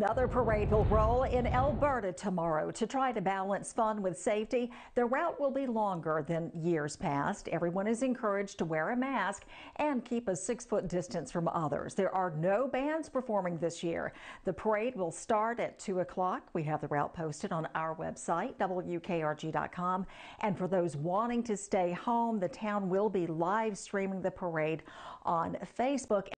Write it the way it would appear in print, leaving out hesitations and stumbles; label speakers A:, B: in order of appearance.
A: Another parade will roll in Elberta tomorrow to try to balance fun with safety. The route will be longer than years past. Everyone is encouraged to wear a mask and keep a 6-foot distance from others. There are no bands performing this year. The parade will start at 2 o'clock. We have the route posted on our website, WKRG.com. And for those wanting to stay home, the town will be live streaming the parade on Facebook.